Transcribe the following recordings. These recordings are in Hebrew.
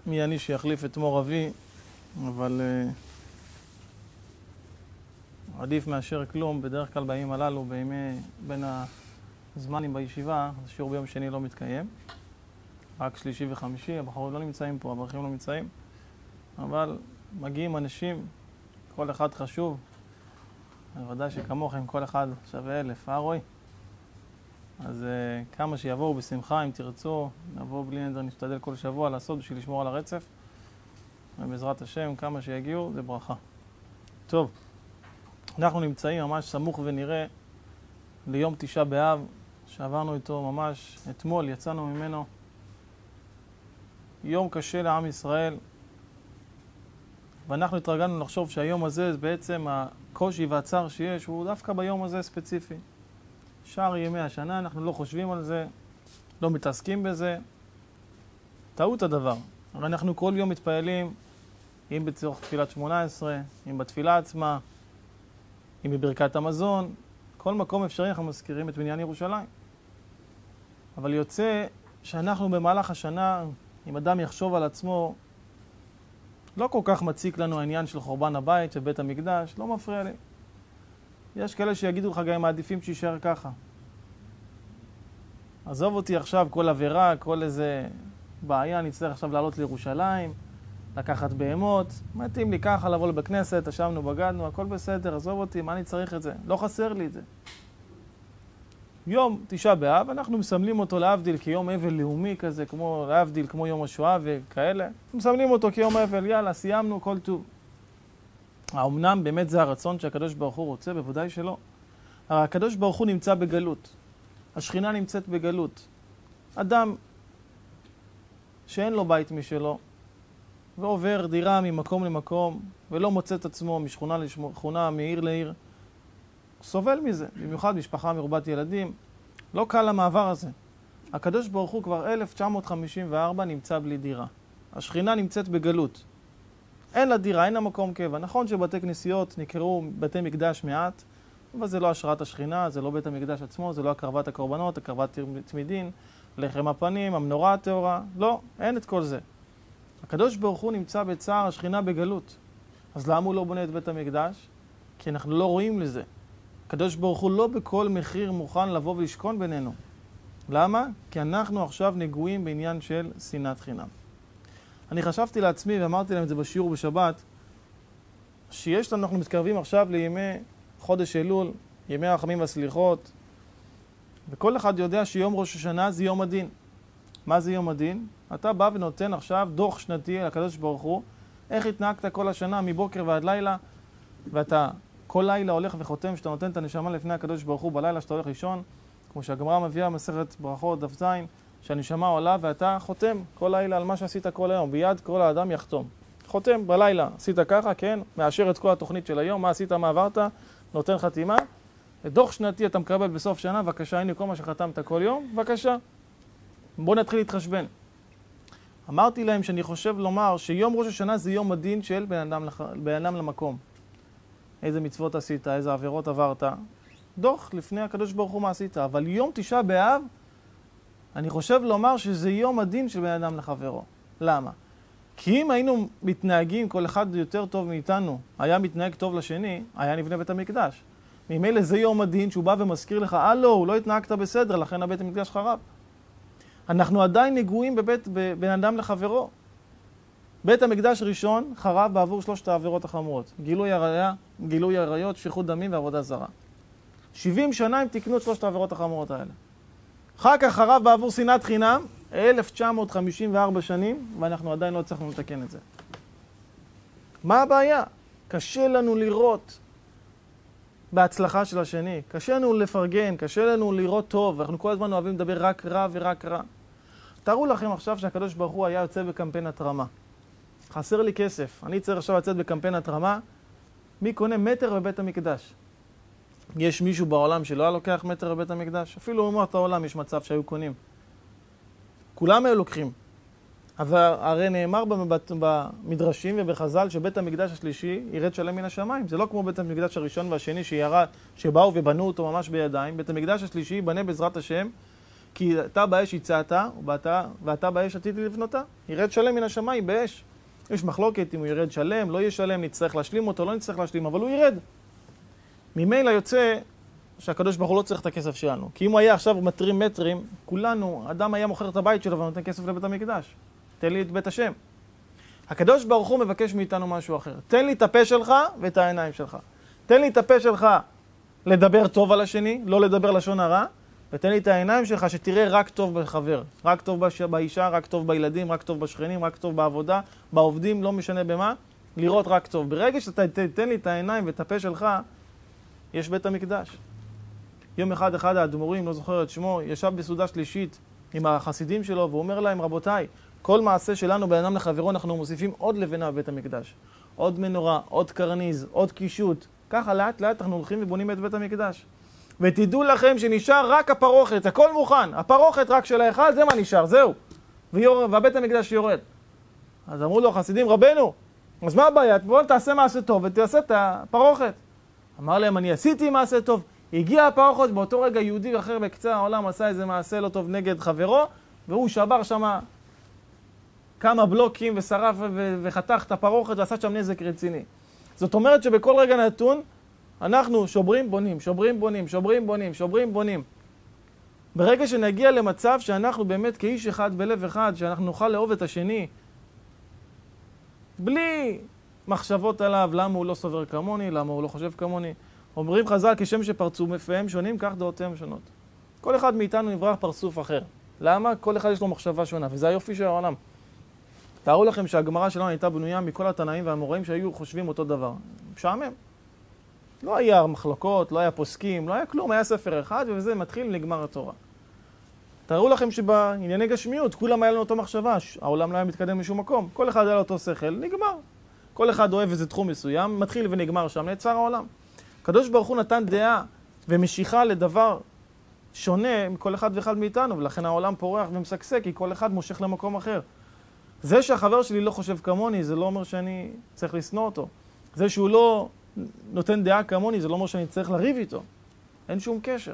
מי אני שיחליף את מור אבי, אבל עדיף מאשר כלום. בדרך כלל בימים הללו, בימי בין הזמנים בישיבה, השיעור ביום שני לא מתקיים. רק שלישי וחמישי, הבחורים לא נמצאים פה, הברכים לא נמצאים. אבל מגיעים אנשים, כל אחד חשוב. בוודאי שכמוכם, כל אחד שווה 1,000, רועי? אז כמה שיבואו בשמחה, אם תרצו, נבוא בלי נדר, נשתדל כל שבוע לעשות בשביל לשמור על הרצף. ובעזרת השם, כמה שיגיעו, זה ברכה. טוב, אנחנו נמצאים ממש סמוך ונראה ליום תשעה באב, שעברנו איתו ממש אתמול, יצאנו ממנו. יום קשה לעם ישראל, ואנחנו התרגלנו לחשוב שהיום הזה, בעצם הקושי והצער שיש, הוא דווקא ביום הזה ספציפי. שאר ימי השנה, אנחנו לא חושבים על זה, לא מתעסקים בזה. טעות הדבר. הרי אנחנו כל יום מתפעלים, אם בצורך תפילת 18, אם בתפילה עצמה, אם בברכת המזון, כל מקום אפשרי אנחנו מזכירים את בניין ירושלים. אבל יוצא שאנחנו במהלך השנה, אם אדם יחשוב על עצמו, לא כל כך מציק לנו העניין של חורבן הבית, של בית המקדש, לא מפריע לי. יש כאלה שיגידו לך גם הם מעדיפים שישאר ככה. עזוב אותי עכשיו כל עבירה, כל איזה בעיה, אני צריך עכשיו לעלות לירושלים, לקחת בהמות, מתאים לי ככה לבוא לבית כנסת, ישבנו, בגדנו, הכל בסדר, עזוב אותי, מה אני צריך את זה? לא חסר לי את זה. יום תשעה באב, אנחנו מסמלים אותו להבדיל כיום אבל לאומי כזה, כמו להבדיל כמו יום השואה וכאלה. מסמלים אותו כיום אבל, יאללה, סיימנו, כל טוב. האמנם באמת זה הרצון שהקדוש ברוך הוא רוצה? בוודאי שלא. הקדוש ברוך הוא נמצא בגלות. השכינה נמצאת בגלות. אדם שאין לו בית משלו, ועובר דירה ממקום למקום, ולא מוצא את עצמו משכונה לשכונה, מעיר לעיר, סובל מזה. במיוחד משפחה מרובת ילדים. לא קל המעבר הזה. הקדוש ברוך הוא כבר 1954 נמצא בלי דירה. השכינה נמצאת בגלות. אין לה דירה, אין לה מקום קבע. נכון שבתי כנסיות נקראו בתי מקדש מעט, אבל זה לא השראת השכינה, זה לא בית המקדש עצמו, זה לא הקרבת הקורבנות, הקרבת תמידין, לחם הפנים, המנורה הטהורה. לא, אין את כל זה. הקדוש ברוך הוא נמצא בצער, השכינה בגלות. אז למה הוא לא בונה את בית המקדש? כי אנחנו לא רואים לזה. הקדוש ברוך הוא לא בכל מחיר מוכן לבוא ולשכון בינינו. למה? כי אנחנו עכשיו נגועים בעניין של שנאת חינם. אני חשבתי לעצמי ואמרתי להם את זה בשיעור בשבת, שיש לנו, אנחנו מתקרבים עכשיו לימי חודש אלול, ימי הרחמים והסליחות, וכל אחד יודע שיום ראש השנה זה יום הדין. מה זה יום הדין? אתה בא ונותן עכשיו דוח שנתי לקדוש ברוך הוא, איך התנהגת כל השנה מבוקר ועד לילה, ואתה כל לילה הולך וחותם שאתה נותן את הנשמה לפני הקדוש ברוך הוא בלילה שאתה הולך לישון, כמו שהגמרא מביאה מסכת ברכות דף ז, שהנשמה עולה ואתה חותם כל לילה על מה שעשית כל היום, ביד כל האדם יחתום. חותם בלילה, עשית ככה, כן, מאשר את כל התוכנית של היום, מה עשית, מה עברת, נותן חתימה. דוח שנתי אתה מקבל בסוף שנה, בבקשה, הנה כל מה שחתמת כל יום, בבקשה. בוא נתחיל להתחשבן. אמרתי להם שאני חושב לומר שיום ראש השנה זה יום הדין של בן אדם למקום. איזה מצוות עשית, איזה עבירות עברת. דוח לפני הקדוש ברוך הוא מה עשית. אבל יום תשעה באב, אני חושב לומר שזה יום הדין של בן אדם לחברו. למה? כי אם היינו מתנהגים, כל אחד יותר טוב מאיתנו, היה מתנהג טוב לשני, היה נבנה בית המקדש. ממילא זה יום הדין שהוא בא ומזכיר לך, לא, לא התנהגת בסדר, לכן הבית המקדש חרב. אנחנו עדיין נגועים בבן אדם לחברו. בית המקדש ראשון חרב בעבור 3 העבירות החמורות. גילוי עריות, שפיכות דמים ועבודה זרה. 70 שנה הם תיקנו את 3 העבירות החמורות האלה. אחר כך חרב בעבור שנאת חינם, 1954 שנים, ואנחנו עדיין לא הצלחנו לתקן את זה. מה הבעיה? קשה לנו לראות בהצלחה של השני, קשה לנו לפרגן, קשה לנו לראות טוב, ואנחנו כל הזמן אוהבים לדבר רק רע ורק רע. תארו לכם עכשיו שהקדוש ברוך הוא היה יוצא בקמפיין התרמה. חסר לי כסף, אני צריך עכשיו לצאת בקמפיין התרמה, מי קונה מטר בבית המקדש? יש מישהו בעולם שלא היה לוקח מטר בבית המקדש? אפילו אומות העולם יש מצב שהיו קונים. כולם היו לוקחים. אבל הרי נאמר במדרשים ובחז"ל שבית המקדש השלישי ירד שלם מן השמיים. זה לא כמו בית המקדש הראשון והשני שבאו ובנו אותו ממש בידיים. בית המקדש השלישי ייבנה בעזרת השם כי אתה באש הצעת, ואתה באש עתיד לבנותה. ירד שלם מן השמיים באש. יש מחלוקת אם הוא ירד שלם, לא יהיה שלם, נצטרך להשלים אותו, לא נצטרך להשלים, אבל הוא ירד. ממילא יוצא שהקדוש ברוך הוא לא צריך את הכסף שלנו. כי אם הוא היה עכשיו מטרים מטרים, כולנו, אדם היה מוכר את הבית שלו ונותן כסף לבית המקדש. תן לי את בית השם. הקדוש ברוך הוא מבקש מאיתנו משהו אחר. תן לי את הפה שלך ואת העיניים שלך. תן לי את הפה שלך לדבר טוב על השני, לא לדבר לשון הרע, ותן לי את העיניים שלך שתראה רק טוב בחבר, רק טוב באישה, רק טוב בילדים, רק טוב בשכנים, רק טוב בעבודה, בעובדים, לא משנה במה, לראות רק טוב. ברגע שאתה תתן לי את העיניים ואת הפה שלך, יש בית המקדש. יום אחד האדמו"רים, לא זוכר את שמו, ישב בסעודה שלישית עם החסידים שלו, והוא אומר להם, רבותיי, כל מעשה שלנו בין אדם לחברו, אנחנו מוסיפים עוד לבנה בבית המקדש. עוד מנורה, עוד קרניז, עוד קישוט. ככה לאט לאט אנחנו הולכים ובונים את בית המקדש. ותדעו לכם שנשאר רק הפרוכת, הכל מוכן. הפרוכת רק של האחד, זה מה נשאר, זהו. והבית המקדש יורד. אז אמרו לו חסידים, רבנו, אז מה הבעיה? בואו תעשה מעשה טוב ותעשה את הפרוכת. אמר להם, אני עשיתי מעשה טוב. הגיע הפרוכת, באותו רגע יהודי אחר בקצה העולם עשה איזה מעשה לא טוב נגד חברו, והוא שבר שם כמה בלוקים ושרף וחתך את הפרוכת ועשה שם נזק רציני. זאת אומרת שבכל רגע נתון, אנחנו שוברים בונים, שוברים בונים, שוברים בונים, שוברים בונים. ברגע שנגיע למצב שאנחנו באמת כאיש אחד בלב אחד, שאנחנו נוכל לאהוב את השני, בלי מחשבות עליו, למה הוא לא סובר כמוני, למה הוא לא חושב כמוני. אומרים חז"ל, כשם שפרצו מפיהם שונים, כך דעותיהם שונות. כל אחד מאיתנו נברא פרצוף אחר. למה? כל אחד יש לו מחשבה שונה, וזה היופי של העולם. תארו לכם שהגמרא שלנו הייתה בנויה מכל התנאים והאמוראים שהיו חושבים אותו דבר. משעמם. לא היה מחלוקות, לא היה פוסקים, לא היה כלום, היה ספר אחד, וזה מתחיל לגמר התורה. תארו לכם שבענייני גשמיות, כולם היה לנו אותו מחשבה, העולם לא היה מתקדם משום מקום. כל אחד היה לו אותו שכל, נגמר. כל אחד אוהב איזה תחום מסוים, מתחיל ונגמר שם, נעצר העולם. הקדוש ברוך הוא נתן דעה ומשיכה לדבר שונה מכל אחד ואחד מאיתנו, ולכן העולם פורח ומשגשג, כי כל אחד מושך למקום אחר. זה שהחבר שלי לא חושב כמוני, זה לא אומר שאני צריך לשנוא אותו. זה שהוא לא נותן דעה כמוני, זה לא אומר שאני צריך לריב איתו. אין שום קשר.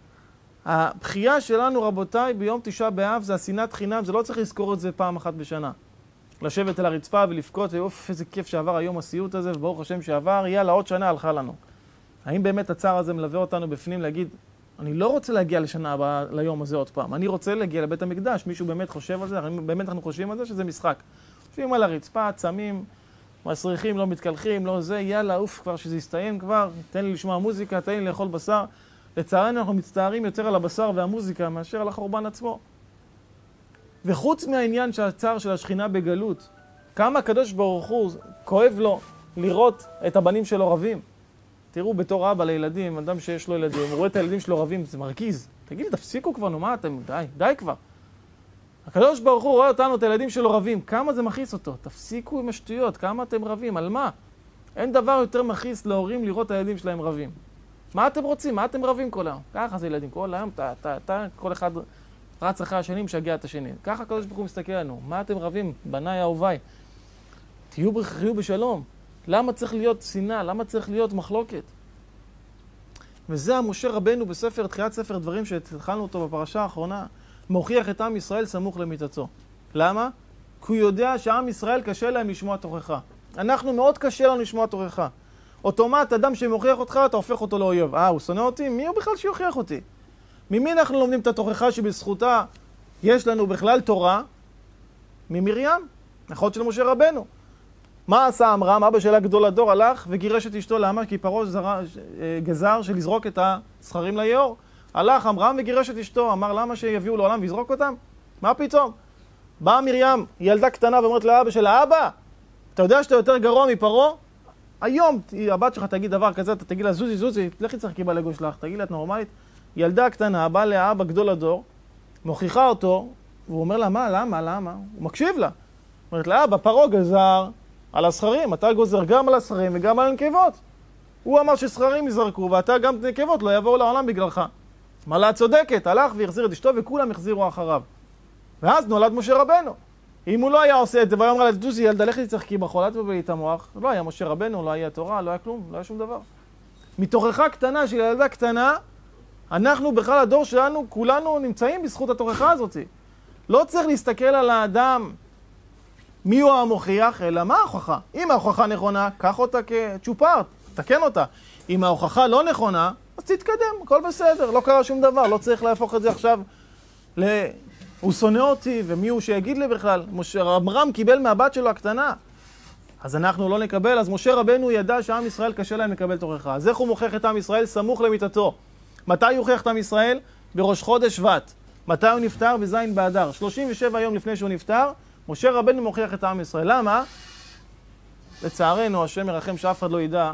הבחייה שלנו, רבותיי, ביום תשעה באב זה השנאת חינם, זה לא צריך לזכור את זה פעם אחת בשנה. לשבת על הרצפה ולבכות, ואוף, איזה כיף שעבר היום הסיוט הזה, וברוך השם שעבר, יאללה, עוד שנה הלכה לנו. האם באמת הצער הזה מלווה אותנו בפנים להגיד, אני לא רוצה להגיע לשנה הבאה, ליום הזה עוד פעם, אני רוצה להגיע לבית המקדש, מישהו באמת חושב על זה, באמת אנחנו חושבים על זה שזה משחק. חושבים על הרצפה, צמים, מסריחים, לא מתקלחים, לא זה, יאללה, אוף, כבר שזה יסתיים כבר, תן לי לשמוע מוזיקה, תן לי לאכול בשר. לצערנו אנחנו מצטערים יותר על הבשר והמוזיקה מאשר על החורבן עצמו. וחוץ מהעניין שהצער של השכינה בגלות, כמה הקדוש ברוך הוא כואב לו לראות את הבנים שלו רבים. תראו, בתור אבא לילדים, אדם שיש לו ילדים, הוא רואה את הילדים שלו רבים, זה מרגיז. תגידי, תפסיקו כבר, נו מה אתם, די כבר. הקדוש ברוך הוא רואה אותנו, את הילדים שלו רבים, כמה זה מכעיס אותו? תפסיקו עם השטויות, כמה אתם רבים, על מה? אין דבר יותר מכעיס להורים לראות את הילדים שלהם רבים. מה אתם רוצים? מה אתם רבים כל היום? ככה זה ילדים, כל היום, כל אחד רץ אחרי השני, משגע את השני. ככה הקדוש ברוך הוא מסתכל עלינו. מה אתם רבים? בניי אהוביי. תהיו בשלום. למה צריך להיות שנאה? למה צריך להיות מחלוקת? וזה המשה רבנו בספר, תחילת ספר דברים שהתחלנו אותו בפרשה האחרונה, מוכיח את עם ישראל סמוך למיתתו. למה? כי הוא יודע שעם ישראל קשה להם לשמוע תוכחה. אנחנו מאוד קשה לנו לשמוע תוכחה. אוטומט, אדם שמוכיח אותך, אתה הופך אותו לאויב. הוא שונא אותי? מי הוא בכלל שיוכיח אותי? ממי אנחנו לומדים את התוכחה שבזכותה יש לנו בכלל תורה? ממרים, אחות של משה רבנו. מה עשה עמרם? אבא שלה גדול הדור הלך וגירש את אשתו. למה? כי פרעה גזר של לזרוק את הזכרים ליאור. הלך עמרם וגירש את אשתו. אמר למה שיביאו לעולם ויזרוק אותם? מה פתאום? באה מרים, ילדה קטנה, ואומרת לאבא שלה, אבא, אתה יודע שאתה יותר גרוע מפרעה? היום הבת שלך תגיד דבר כזה, אתה תגיד לה, זוזי, לכי תשחקי בלגו שלך, תגיד לה, את נורמלית? ילדה קטנה, באה לאבא גדול הדור, מוכיחה אותו, והוא אומר לה, למה? הוא מקשיב לה. אומרת לה, אבא, פרעה גזר על הזכרים, אתה גוזר גם על הזכרים וגם על הנקבות. הוא אמר שזכרים יזרקו, ואתה גם נקבות לא יבואו לעולם בגללך. אמר לה, צודקת, הלך והחזיר את אשתו, וכולם החזירו אחריו. ואז נולד משה רבנו. אם הוא לא היה עושה את זה, והוא אמר לה, דוזי, ילדה, לכי תשחקי בחול, אל תבלבלי את המוח. לא היה משה רבנו, לא היה תורה, לא היה כלום, לא היה שום דבר. מתוכחה קטנה של ילדה קטנה, אנחנו בכלל, הדור שלנו, כולנו נמצאים בזכות התוכחה הזאת. לא צריך להסתכל על האדם מי הוא המוכיח, אלא מה ההוכחה. אם ההוכחה נכונה, קח אותה כצ'ופר, תקן אותה. אם ההוכחה לא נכונה, אז תתקדם, הכל בסדר, לא קרה שום דבר, לא צריך להפוך את זה עכשיו הוא שונא אותי, ומי הוא שיגיד לי בכלל? אברהם קיבל מהבת שלו הקטנה. אז אנחנו לא נקבל, אז משה רבנו ידע שעם ישראל קשה להם לקבל תוכחה. אז איך הוא מוכיח את עם ישראל? סמוך למיתתו. מתי הוא הוכיח את עם ישראל? בראש חודש שבט. מתי הוא נפטר? בזין באדר. 37 יום לפני שהוא נפטר, משה רבנו מוכיח את עם ישראל. למה? לצערנו, השם מרחם שאף אחד לא ידע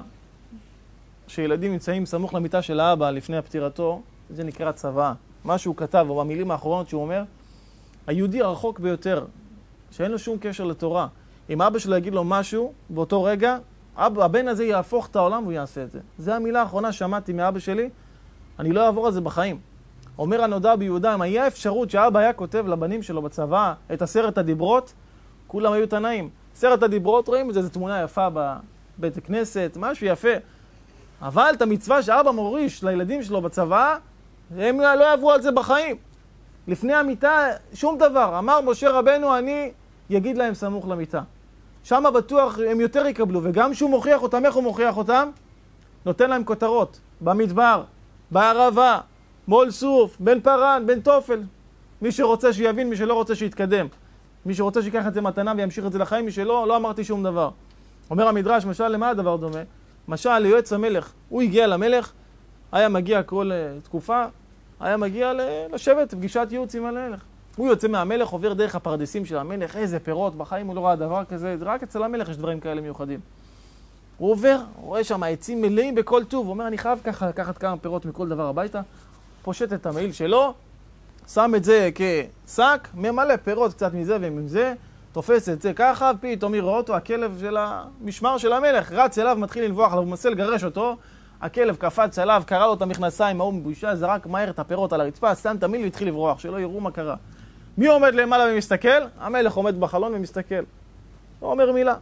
שילדים נמצאים סמוך למיטה של האבא לפני הפטירתו, זה נקרא צבא. מה שהוא כתב, או במילים האחרונות שהוא אומר, היהודי הרחוק ביותר, שאין לו שום קשר לתורה, אם אבא שלו יגיד לו משהו, באותו רגע, הבן הזה יהפוך את העולם והוא יעשה את זה. זו המילה האחרונה שמעתי מאבא שלי, אני לא אעבור על זה בחיים. אומר הנודע ביהודה, אם היה אפשרות שהאבא היה כותב לבנים שלו בצבא את 10 הדיברות, כולם היו תנאים. 10 הדיברות, רואים את זה, זו תמונה יפה בבית הכנסת, משהו יפה. אבל את המצווה שאבא מוריש לילדים שלו בצבא, הם לא יעברו על זה בחיים. לפני המיטה, שום דבר. אמר משה רבנו, אני יגיד להם סמוך למיטה. שם בטוח הם יותר יקבלו, וגם שהוא מוכיח אותם, איך הוא מוכיח אותם? נותן להם כותרות, במדבר, בערבה, מול סוף, בן פרן, בן תופל. מי שרוצה שיבין, מי שלא רוצה שיתקדם. מי שרוצה שיקח את זה מתנה וימשיך את זה לחיים, מי שלא, לא אמרתי שום דבר. אומר המדרש, משל למה הדבר דומה? משל ליועץ המלך, הוא הגיע למלך, היה מגיע כל תקופה, היה מגיע לשבת, פגישת ייעוץ עם המלך. הוא יוצא מהמלך, עובר דרך הפרדסים של המלך, איזה פירות, בחיים הוא לא ראה דבר כזה, רק אצל המלך יש דברים כאלה מיוחדים. הוא עובר, רואה שם העצים מלאים בכל טוב, הוא אומר, אני חייב ככה לקחת כמה פירות מכל דבר הביתה, פושט את המעיל שלו, שם את זה כשק, ממלא פירות קצת מזה ומזה, תופס את זה ככה, פתאום יראה אותו, הכלב של המשמר של המלך, רץ אליו, מתחיל לנבוח עליו, הוא מנסה לגרש אותו, הכלב קפץ עליו, קרא לו את המכנסיים, ההוא מבושה, זרק מהר את הפירות על הרצפה, שם את המעיל והתחיל לברוח, שלא יראו מה קרה. מי עומד למעלה ומסתכל? המלך עומד בחלון ומסתכל. לא אומר מילה.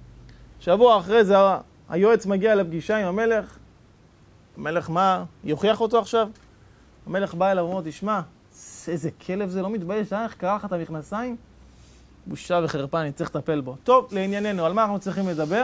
שבוע אחרי זה היועץ מגיע לפגישה עם המלך. המלך מה? יוכיח אותו עכשיו? המלך בא אליו ואומר, תשמע, איזה כלב זה, לא מתבייש, איך קרא לך את המכנסיים? בושה וחרפה, אני צריך לטפל בו. טוב, לענייננו, על מה אנחנו צריכים לדבר?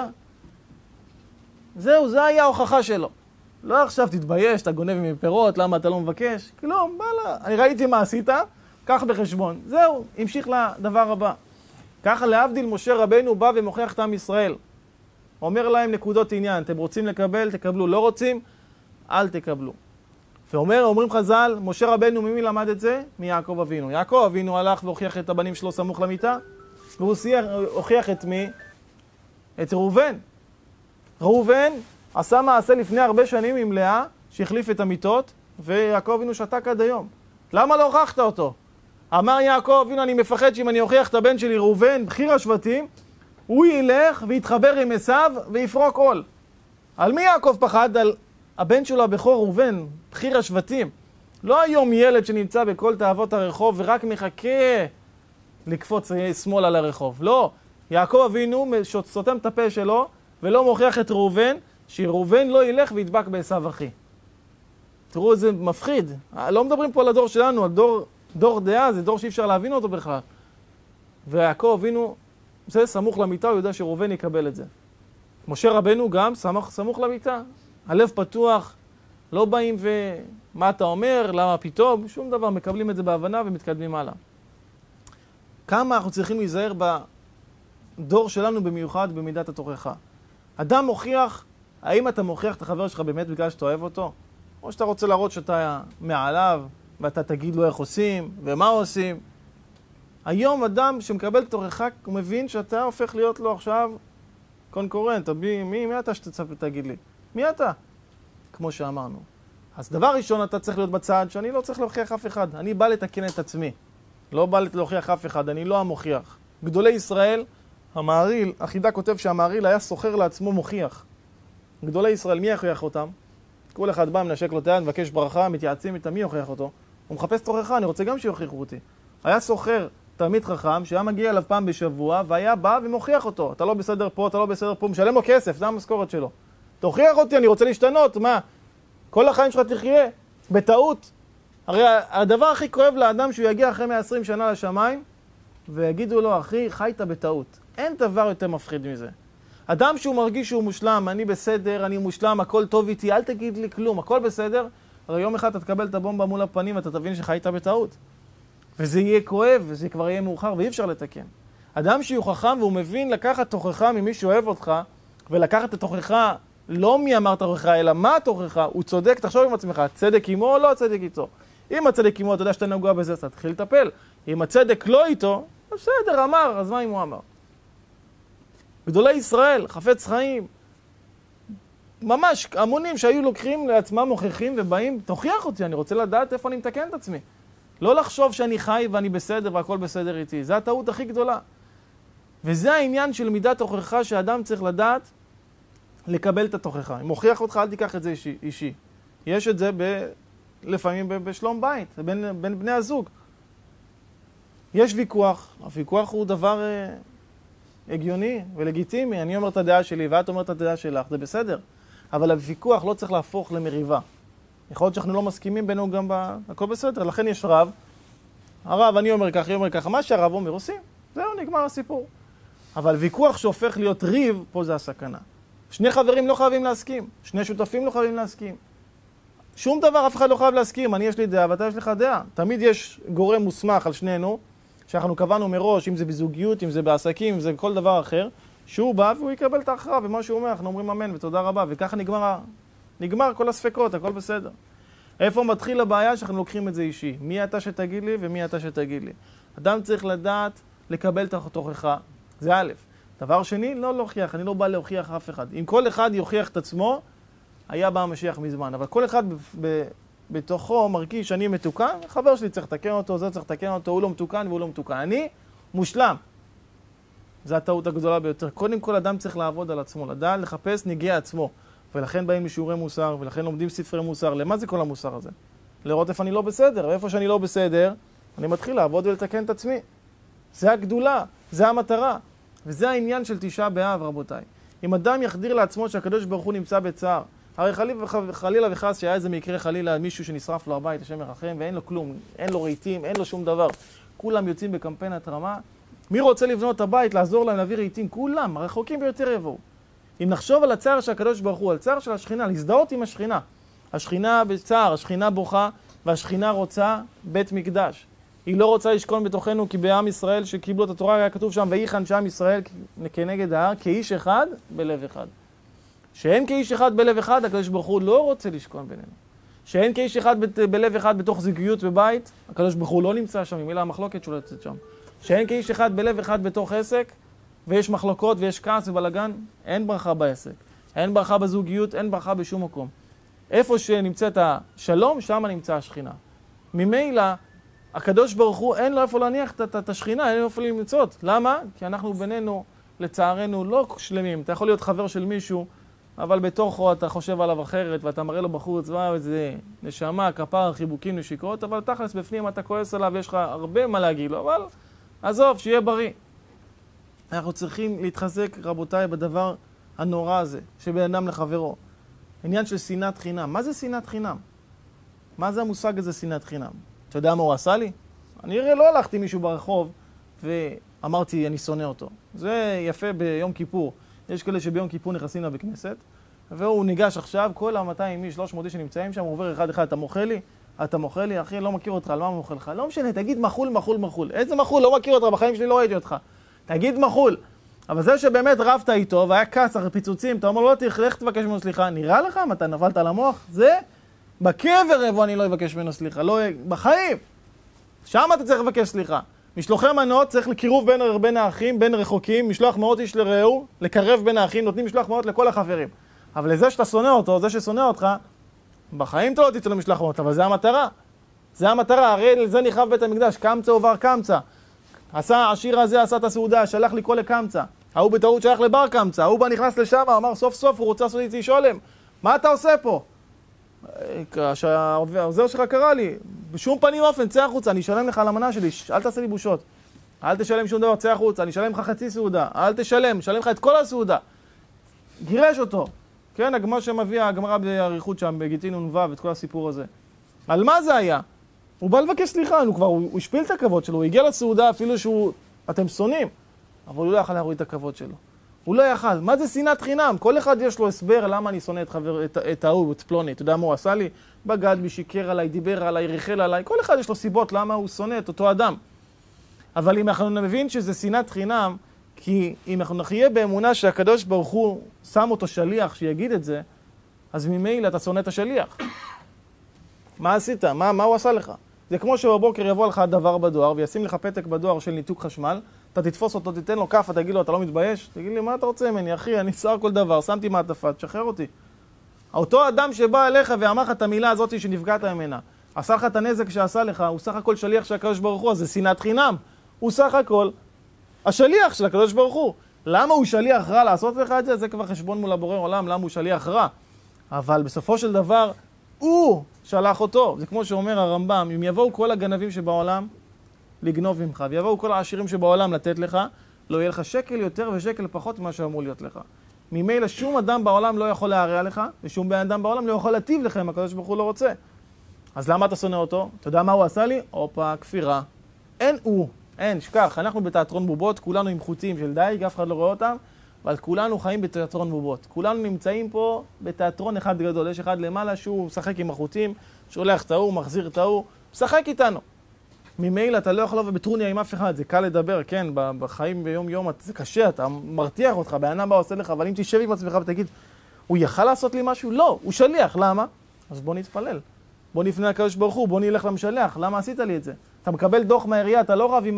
זהו, זה היה ההוכחה שלו. לא עכשיו תתבייש, אתה גונב מפירות, למה אתה לא מבקש? כלום, בלה, אני ראיתי מה עשית, קח בחשבון. זהו, המשיך לדבר הבא. ככה להבדיל משה רבנו בא ומוכיח את עם ישראל. אומר להם נקודות עניין, אתם רוצים לקבל, תקבלו, לא רוצים, אל תקבלו. אומרים חז"ל, משה רבנו ממי למד את זה? מיעקב אבינו. יעקב אבינו הלך והוכיח את הבנים שלו סמוך למיטה, והוא הוכיח את מי? את ראובן. ראובן עשה מעשה לפני הרבה שנים עם לאה, שהחליף את המיטות, ויעקב אבינו שתק עד היום. למה לא הוכחת אותו? אמר יעקב אבינו, אני מפחד שאם אני אוכיח את הבן שלי ראובן, בחיר השבטים, הוא ילך ויתחבר עם עשיו ויפרוק עול. על מי יעקב פחד? על הבן שלו הבכור ראובן, בחיר השבטים. לא היום ילד שנמצא בכל תאוות הרחוב ורק מחכה לקפוץ שמאל על הרחוב. לא, יעקב אבינו סותם את הפה שלו ולא מוכיח את ראובן, שראובן לא ילך וידבק בעשיו אחי. תראו, איזה מפחיד. לא מדברים פה על הדור שלנו, על דור דעה, זה דור שאי אפשר להבין אותו בכלל. ויעקב אבינו, זה סמוך למיטה, הוא יודע שראובן יקבל את זה. משה רבנו גם סמוך למיטה. הלב פתוח, לא באים ומה אתה אומר, למה פתאום, שום דבר, מקבלים את זה בהבנה ומתקדמים הלאה. כמה אנחנו צריכים להיזהר בדור שלנו במיוחד במידת התוכחה. אדם מוכיח, האם אתה מוכיח את החבר שלך באמת בגלל שאתה אוהב אותו? או שאתה רוצה להראות שאתה מעליו, ואתה תגיד לו איך עושים, ומה עושים. היום אדם שמקבל תוכחה, הוא מבין שאתה הופך להיות לו עכשיו קונקורנט. מי אתה שתגיד לי? מי אתה? כמו שאמרנו. אז דבר ראשון, אתה צריך להיות בצד שאני לא צריך להוכיח אף אחד. אני בא לתקן את עצמי. לא בא להוכיח אף אחד, אני לא המוכיח. גדולי ישראל, המעריל, החידה כותב שהמעריל היה סוחר לעצמו מוכיח. גדולי ישראל, מי יוכיח אותם? כל אחד בא, מנשק לו את היד, מבקש ברכה, מתייעצים איתם, מי יוכיח אותו? הוא מחפש תוכחה, אני רוצה גם שיוכיחו אותי. היה סוחר תלמיד חכם, שהיה מגיע אליו פעם בשבוע, והיה בא ומוכיח אותו. אתה לא בסדר פה, אתה לא בסדר פה, משלם לו כסף, זה המשכורת שלו. תוכיח אותי, אני רוצה להשתנות, מה? כל החיים שלך תחיה. בטעות. הרי הדבר הכי כואב לאדם שהוא יגיע אחרי 120 שנה לשמיים, ויגידו לו, אחי, חיית בטעות. אין דבר יותר מפחיד מזה. אדם שהוא מרגיש שהוא מושלם, אני בסדר, אני מושלם, הכל טוב איתי, אל תגיד לי כלום, הכל בסדר, הרי יום אחד אתה תקבל את הבומבה מול הפנים ואתה תבין שחיית בטעות. וזה יהיה כואב, וזה כבר יהיה מאוחר, ואי אפשר לתקן. אדם שהוא חכם והוא מבין לקחת תוכחה ממי שאוהב אותך, ולקחת את תוכחה, לא מי אמר תוכחה, אלא מה תוכחה, הוא צודק, תחשוב עם עצמך, צדק עמו או לא צדק איתו. אם הצדק עמו, אתה יודע שאתה נגוע בזה, אז תתחיל לטפל. אם הצדק לא איתו, בסדר, אמר, אז מה אם הוא אמר? גדולי ישראל, חפץ חיים, ממש המונים שהיו לוקחים לעצמם מוכיחים ובאים, תוכיח אותי, אני רוצה לדעת איפה אני מתקן את עצמי. לא לחשוב שאני חי ואני בסדר והכל בסדר איתי, זה הטעות הכי גדולה. וזה העניין של מידת תוכחה שאדם צריך לדעת לקבל את התוכחה. אם מוכיח אותך, אל תיקח את זה אישי. יש את זה לפעמים בשלום בית, בין בני הזוג. יש ויכוח, הוויכוח הוא דבר הגיוני ולגיטימי. אני אומר את הדעה שלי ואת אומרת את הדעה שלך, זה בסדר. אבל הוויכוח לא צריך להפוך למריבה. יכול להיות שאנחנו לא מסכימים בינינו גם הכל בסדר. לכן יש רב. הרב, אני אומר ככה, היא אומר ככה. מה שהרב אומר עושים, זהו, נגמר הסיפור. אבל ויכוח שהופך להיות ריב, פה זה הסכנה. שני חברים לא חייבים להסכים. שני שותפים לא חייבים להסכים. שום דבר אף אחד לא חייב להסכים. אני יש לי דעה ואתה יש לך דעה. תמיד יש גורם מוסמך על שנינו, שאנחנו קבענו מראש, אם זה בזוגיות, אם זה בעסקים, אם זה כל דבר אחר, שהוא בא והוא יקבל את ההכרעה, ומה שהוא אומר, אנחנו אומרים אמן ותודה רבה, וככה נגמר כל הספקות, הכל בסדר. איפה מתחיל הבעיה שאנחנו לוקחים את זה אישי? מי אתה שתגיד לי ומי אתה שתגיד לי? אדם צריך לדעת לקבל את התוכחה, זה א'. דבר שני, לא להוכיח, אני לא בא להוכיח אף אחד. אם כל אחד יוכיח את עצמו, היה בא המשיח מזמן, אבל כל אחד בתוכו מרגיש שאני מתוקן, חבר שלי צריך לתקן אותו, זה צריך לתקן אותו, הוא לא מתוקן והוא לא מתוקן. אני מושלם. זו הטעות הגדולה ביותר. קודם כל אדם צריך לעבוד על עצמו, לדעת לחפש נגיע עצמו. ולכן באים לשיעורי מוסר, ולכן לומדים ספרי מוסר. למה זה כל המוסר הזה? לראות איפה אני לא בסדר, ואיפה שאני לא בסדר, אני מתחיל לעבוד ולתקן את עצמי. זה הגדולה, זה המטרה. וזה העניין של תשעה באב, רבותיי. אם אדם יחדיר לעצמו שהקדוש ברוך הוא נמצא בצער, הרי חלילה וחס שהיה איזה מקרה חלילה מישהו שנשרף לו הבית, השם ירחם, ואין לו כלום, אין לו רהיטים, אין לו שום דבר. כולם יוצאים בקמפיין התרמה. מי רוצה לבנות את הבית, לעזור להם להביא רהיטים? כולם, הרחוקים ביותר יבואו. אם נחשוב על הצער של הקדוש ברוך הוא, על צער של השכינה, להזדהות עם השכינה. השכינה בצער, השכינה בוכה, והשכינה רוצה בית מקדש. היא לא רוצה לשכון בתוכנו, כי בעם ישראל שקיבלו את התורה היה כתוב שם, ויחן שם ישראל כנגד ההר, כאיש אחד בלב אחד. שאין כאיש אחד בלב אחד, הקדוש ברוך הוא לא רוצה לשכון בינינו. שאין כאיש אחד בלב אחד בתוך זוגיות בבית, הקדוש ברוך הוא לא נמצא שם, מילה המחלוקת שלו יוצאת שם. שאין כאיש אחד בלב אחד בתוך עסק, ויש מחלוקות ויש כעס ובלגן, אין ברכה בעסק. אין ברכה בזוגיות, אין ברכה בשום מקום. איפה שנמצאת השלום, שם נמצא השכינה. ממילא, הקדוש ברוך הוא אין לו איפה להניח את השכינה, אין לו איפה למצות. למה? כי אנחנו בינינו, לצערנו, לא שלמים. אתה יכול להיות חבר של מישהו, אבל בתוכו אתה חושב עליו אחרת, ואתה מראה לו בחוץ, איזה נשמה, כפר, חיבוקים, נשיקות, אבל תכלס בפנים אתה כועס עליו, יש לך הרבה מה להגיד לו, אבל עזוב, שיהיה בריא. אנחנו צריכים להתחזק, רבותיי, בדבר הנורא הזה, שבין אדם לחברו. עניין של שנאת חינם. מה זה שנאת חינם? מה זה המושג הזה שנאת חינם? אתה יודע מה הוא עשה לי? אני לא הלכתי מישהו ברחוב ואמרתי, אני שונא אותו. זה יפה ביום כיפור. יש כאלה שביום כיפור נכנסים לבית כנסת, והוא ניגש עכשיו, כל ה-200 איש, 300 איש שנמצאים שם, הוא עובר אחד אחד, אתה מוכל לי? אתה מוכל לי? אחי, לא מכיר אותך, על מה מוכל לך? לא משנה, תגיד מחול, מחול, מחול. איזה מחול? לא מכיר אותך, בחיים שלי לא ראיתי אותך. תגיד מחול. אבל זה שבאמת רבת איתו, והיה כעס אחרי פיצוצים, אתה אומר, לא תלך תבקש ממנו סליחה. נראה לך? אתה נפלת על המוח? זה בקבר איפה אני לא אבקש ממנו סליחה. לא, בחיים. שם אתה צריך לבקש סליחה. משלוחי מנות צריך לקירוב בין האחים, בין רחוקים, משלוח מאות איש לרעהו, לקרב בין האחים, נותנים משלוח מאות לכל החברים. אבל לזה שאתה שונא אותו, זה ששונא אותך, בחיים אתה לא תיתן לו משלוח מאות, אבל זה המטרה. זה המטרה, הרי לזה נחרב בית המקדש, קמצא ובר קמצא. השיר הזה עשה את הסעודה, שלח לי כל לקמצא. ההוא בטעות שלח לבר קמצא, ההוא בא נכנס לשם, אמר סוף סוף הוא רוצה לעשות איתי שולם. מה אתה עושה פה? שהעוזר שלך קרא לי, בשום פנים אופן, צא החוצה, אני אשלם לך על המנה שלי, אל תעשה לי בושות. אל תשלם שום דבר, צא החוצה, אני אשלם לך חצי סעודה, אל תשלם, אשלם לך את כל הסעודה. גירש אותו. כן, כמו שמביא הגמרא בעריכות שם, בגיטין ונבב, את כל הסיפור הזה. על מה זה היה? הוא בא לבקש סליחה, הוא השפיל את הכבוד שלו, הוא הגיע לסעודה אפילו אתם שונאים, אבל הוא לא יכל להוריד את הכבוד שלו. הוא לא יכל. מה זה שנאת חינם? כל אחד יש לו הסבר למה אני שונא את ההוא, את פלוני. אתה יודע מה הוא עשה לי? בגד בי, שיקר עליי, דיבר עליי, ריחל עליי. כל אחד יש לו סיבות למה הוא שונא את אותו אדם. אבל אם אנחנו נבין שזה שנאת חינם, כי אם אנחנו נחיה באמונה שהקדוש ברוך הוא שם אותו שליח שיגיד את זה, אז ממילא אתה שונא את השליח. מה עשית? מה הוא עשה לך? זה כמו שבבוקר יבוא לך דבר בדואר וישים לך פתק בדואר של ניתוק חשמל, אתה תתפוס אותו, תיתן לו כף, תגיד לו, אתה לא מתבייש? תגיד לי, מה אתה רוצה ממני, אחי? אני שר כל דבר, שמתי מעטפה, תשחרר אותי. אותו אדם שבא אליך ואמר לך את המילה הזאת שנפגעת ממנה, עשה לך את הנזק שעשה לך, הוא סך הכל שליח של הקדוש ברוך הוא, זה שנאת חינם. הוא סך הכל השליח של הקדוש ברוך הוא. למה הוא שליח רע לעשות לך את זה? זה כבר חשבון מול הבורא עולם, למה הוא שליח רע. אבל בסופו של דבר, הוא שלח אותו. זה כמו שאומר הרמב"ם, אם יבואו כל הגנבים שבעולם לגנוב ממך, ויבואו כל העשירים שבעולם לתת לך, לא יהיה לך שקל יותר ושקל פחות ממה שאמור להיות לך. ממילא שום אדם בעולם לא יכול להרע לך, ושום בן אדם בעולם לא יכול להטיב לך אם הקדוש ברוך הוא לא רוצה. אז למה אתה שונא אותו? אתה יודע מה הוא עשה לי? אופה, כפירה. אין הוא, אין, שכח. אנחנו בתיאטרון בובות, כולנו עם חוטים של דייג, אף אחד לא רואה אותם, אבל כולנו חיים בתיאטרון בובות. כולנו נמצאים פה בתיאטרון אחד גדול. יש אחד למעלה שהוא משחק עם החוטים, שולח את ההוא, מחזיר את ההוא, משחק איתנו. ממילא אתה לא יכול לבוא בטרוניה עם אף אחד, זה קל לדבר, כן, בחיים ביום יום זה קשה, אתה מרתיח אותך, בעינם בא עושה לך, אבל אם תשב עם עצמך ותגיד, הוא יכל לעשות לי משהו? לא, הוא שליח, למה? אז בוא נתפלל, בוא נפנה לקדוש ברוך הוא, בוא נלך למשלח, למה עשית לי את זה? אתה מקבל דוח מהעירייה, אתה לא רב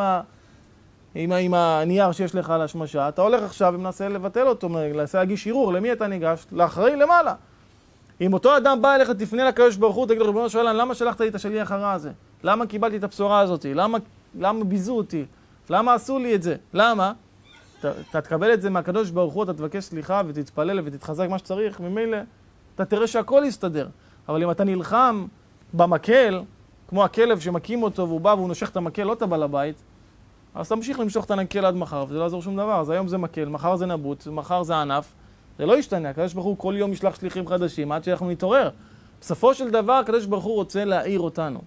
עם הנייר שיש לך על השמשה, אתה הולך עכשיו ומנסה לבטל אותו, מנסה להגיש ערעור, למי אתה ניגש? לאחראי למעלה. אם אותו אדם בא אליך, תפנה לקדוש ברוך הוא, תגיד לו, ריבונו של עולם, למה שלחת לי את השליח הרע הזה? למה קיבלתי את הבשורה הזאת? למה ביזו אותי? למה עשו לי את זה? למה? אתה תקבל את זה מהקדוש ברוך הוא, אתה תבקש סליחה ותתפלל ותתחזק מה שצריך, ממילא אתה תראה שהכל יסתדר. אבל אם אתה נלחם במקל, כמו הכלב שמקים אותו והוא בא והוא נושך את המקל, לא אתה בא לבית, אז תמשיך למשוך את הנקל עד מחר, וזה לא יעזור שום דבר. אז היום זה מקל, מחר זה נבוט, מחר זה ענף. זה לא ישתנה, הקדוש ברוך הוא כל יום ישלח שליחים חדשים עד שאנחנו נתעורר. בסופו של דבר, הקדוש ברוך הוא רוצה להעיר אותנו.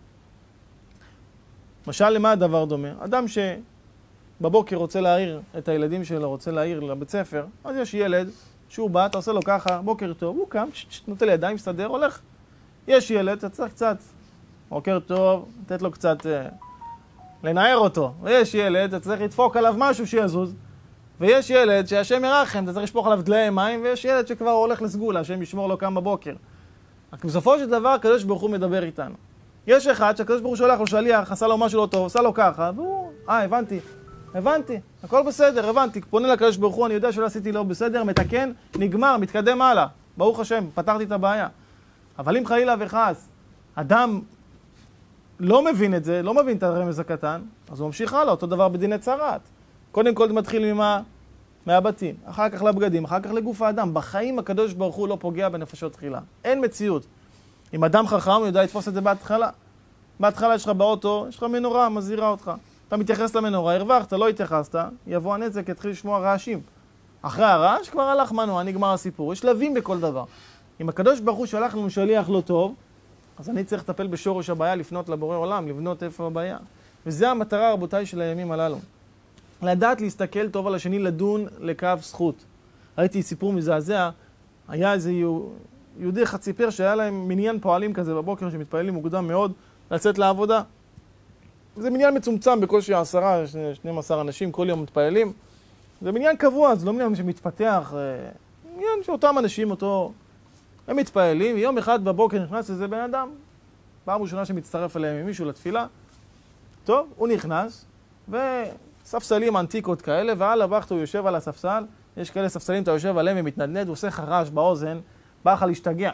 משל למה הדבר דומה? אדם שבבוקר רוצה להעיר את הילדים שלו, רוצה להעיר לבית ספר, אז יש ילד שהוא בא, אתה עושה לו ככה, בוקר טוב, הוא קם, נוטה לידיים, מסתדר, הולך. יש ילד, אתה צריך קצת, בוקר טוב, לתת לו קצת, לנער אותו. ויש ילד, אתה צריך לדפוק עליו משהו שיזוז. ויש ילד שהשם ירחם, אתה צריך לשפוך עליו דלי מים, ויש ילד שכבר הולך לסגולה, השם ישמור לו קם בבוקר. בסופו של דבר, הקדוש ברוך הוא מדבר איתנו. יש אחד שהקדוש ברוך הוא שולח לו שליח, עשה לו משהו לא טוב, עשה לו ככה, והוא, הבנתי, הכל בסדר, הבנתי, פונה לקדוש ברוך הוא, אני יודע שלא עשיתי לא בסדר, מתקן, נגמר, מתקדם הלאה, ברוך השם, פתרתי את הבעיה. אבל אם חלילה וחס, אדם לא מבין את זה, לא מבין את הרמז הקטן, אז הוא ממשיך הלאה, אותו דבר בדיני צרת. קודם כל מתחיל מהבתים, אחר כך לבגדים, אחר כך לגוף האדם. בחיים הקדוש ברוך הוא לא פוגע בנפשות תחילה. אין מציאות. אם אדם חכם, הוא יודע לתפוס את זה בהתחלה. בהתחלה יש לך באוטו, יש לך מנורה, מזהירה אותך. אתה מתייחס למנורה, הרווחת, לא התייחסת, יבוא הנזק, יתחיל לשמוע רעשים. אחרי הרעש כבר הלך מנוע, נגמר הסיפור. יש שלבים בכל דבר. אם הקדוש ברוך הוא שלח לנו שליח לא טוב, אז אני צריך לטפל בשורש הבעיה, לפנות לבורא עולם, לבנות איפה הבעיה. וזה המטרה, רבותיי, של הימים הללו. לדעת להסתכל טוב על השני, לדון לקו זכות. ראיתי סיפור מזעזע, היה איזה יהודי אחד סיפר שהיה להם מניין פועלים כזה בבוקר שמתפעלים מוקדם מאוד לצאת לעבודה. זה מניין מצומצם בקושי 10-12 אנשים כל יום מתפעלים. זה מניין קבוע, זה לא מניין שמתפתח. מניין שאותם אנשים הם מתפעלים, ויום אחד בבוקר נכנס איזה בן אדם, פעם ראשונה שמצטרף אליהם עם מישהו לתפילה. טוב, הוא נכנס, וספסלים אנטיקות כאלה, ועל הבחת הוא יושב על הספסל, יש כאלה ספסלים, אתה יושב עליהם ומתנדנד, הוא עושה חרש באוזן, בא לך להשתגע,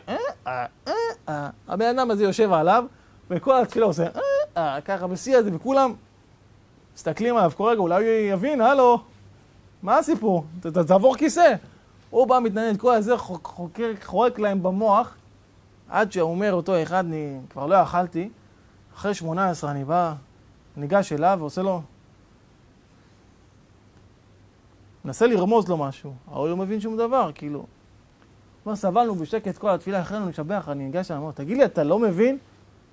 הבן אדם הזה יושב עליו, וכל התפילה עושה, ככה בשיא הזה, וכולם מסתכלים עליו, כל רגע, אולי הוא יבין, הלו, מה הסיפור? תעבור כיסא. הוא בא מתנדנד, כל הזה חורק להם במוח, עד שהוא אומר אותו אחד, אני כבר לא אכלתי, אחרי 18 אני בא, ניגש אליו ועושה לו, נסה לרמוז לו משהו, אבל לא מבין שום דבר, כאילו. מה, סבלנו בשקט כל התפילה, אחרינו נשבח, אני ניגש ואמר, תגיד לי, אתה לא מבין?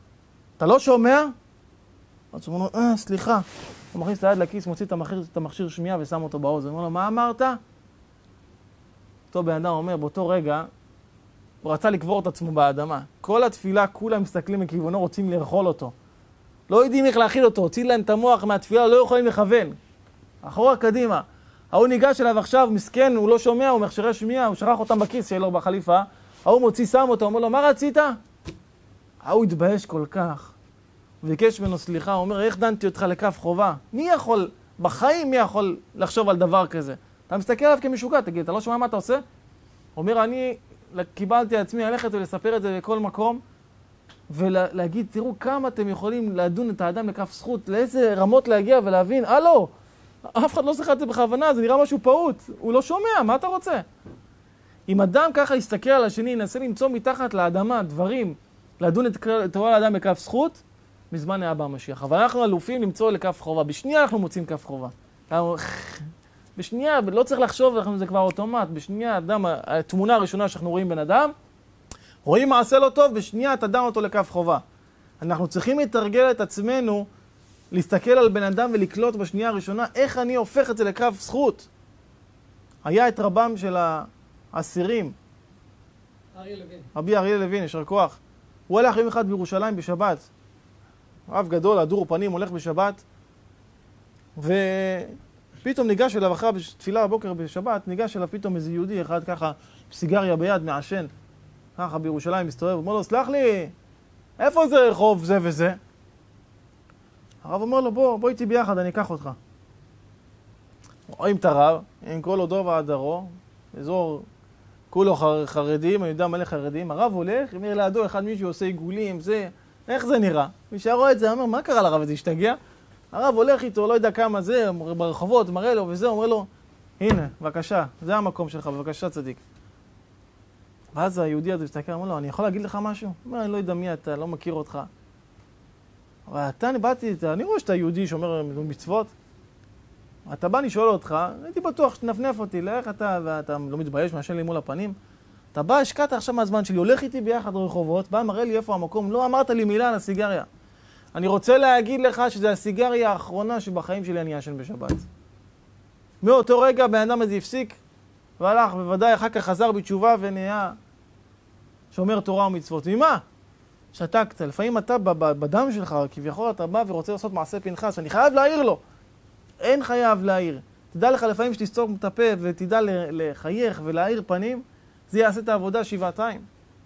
אתה לא שומע? אז הוא אומר לו, סליחה. הוא מכניס את היד לכיס, מוציא את המכשיר שמיעה ושם אותו באוזן. הוא אומר לו, מה אמרת? אותו בן אדם אומר, באותו רגע, הוא רצה לקבור את עצמו באדמה. כל התפילה, כולם מסתכלים מכיוונו, רוצים לאכול אותו. לא יודעים איך להכיל אותו, הוציא להם את המוח מהתפילה, לא יכולים לכוון. אחורה קדימה. ההוא ניגש אליו עכשיו, מסכן, הוא לא שומע, הוא מכשירי שמיעה, הוא שכח אותם בכיס שלו בחליפה. ההוא מוציא, שם אותו, אומר לו, מה רצית? ההוא התבייש כל כך. וביקש ממנו סליחה, הוא אומר, איך דנתי אותך לכף חובה? מי יכול, בחיים מי יכול לחשוב על דבר כזה? אתה מסתכל עליו כמשוגע, תגיד, אתה לא שומע מה אתה עושה? הוא אומר, אני קיבלתי עצמי ללכת ולספר את זה בכל מקום, ולהגיד, תראו כמה אתם יכולים לדון את האדם לכף זכות, לאיזה רמות להגיע ולהבין, לא, אף אחד לא עושה את זה בכוונה, זה נראה משהו פעוט, הוא לא שומע, מה אתה רוצה? אם אדם ככה יסתכל על השני, ינסה למצוא מתחת לאדמה דברים, לדון את כל האדם לכף זכות, מזמן היה בא המשיח. אבל אנחנו אלופים למצוא לכף חובה. בשנייה אנחנו מוצאים כף חובה. בשנייה, לא צריך לחשוב, זה כבר אוטומט. בשנייה, התמונה הראשונה שאנחנו רואים בן אדם, רואים מעשה לא טוב, בשנייה אתה דם אותו לכף חובה. אנחנו צריכים לתרגל את עצמנו, להסתכל על בן אדם ולקלוט בשנייה הראשונה, איך אני הופך את זה לכף זכות. היה את רבם של האסירים. רבי אריה לוין, ישר כוח. הוא הלך יום אחד בירושלים בשבת. רב גדול, הדור פנים, הולך בשבת. ופתאום ניגש אליו אחרי תפילה בבוקר בשבת, ניגש אליו פתאום איזה יהודי אחד ככה, סיגריה ביד, מעשן. ככה בירושלים מסתובב, הוא אומר לו, סלח לי, איפה זה רחוב זה וזה? הרב אומר לו, בוא איתי ביחד, אני אקח אותך. רואים את הרב, עם כל הודו ועדרו, אזור כולו חרדים, אני יודע מלא חרדים, הרב הולך, אומר לידו אחד מישהו עושה עיגולים, זה, איך זה נראה? מי שרואה את זה, אומר, מה קרה לרב הזה, השתגע? הרב הולך איתו, לא יודע כמה זה, ברחובות, מראה לו וזה, אומר לו, הנה, בבקשה, זה המקום שלך, בבקשה צדיק. ואז היהודי הזה מסתכל, אומר לו, אני יכול להגיד לך משהו? הוא אומר, אני לא יודע מי אתה, לא מכיר אותך. אבל אני רואה שאתה יהודי שאומר מצוות. אתה בא, אני שואל אותך, הייתי בטוח שתנפנף אותי, לאיך אתה, ואתה לא מתבייש, מעשן לי מול הפנים. אתה בא, השקעת עכשיו מהזמן שלי, הולך איתי ביחד רחובות, בא, מראה לי איפה המקום, לא אמרת לי מילה על הסיגריה. אני רוצה להגיד לך שזה הסיגריה האחרונה שבחיים שלי אני אשן בשבת. מאותו רגע בן אדם הזה הפסיק, והלך, בוודאי אחר כך חזר בתשובה ונהיה שומר תורה ומצוות. ממה? שתקת. לפעמים אתה בדם שלך, כביכול אתה בא ורוצה לעשות מעשה פנחס, אני חייב להעיר לו. אין חייב להעיר. תדע לך לפעמים שתסתום את הפה ותדע לחייך ולהעיר פנים, זה יעשה את העבודה שבעתיים.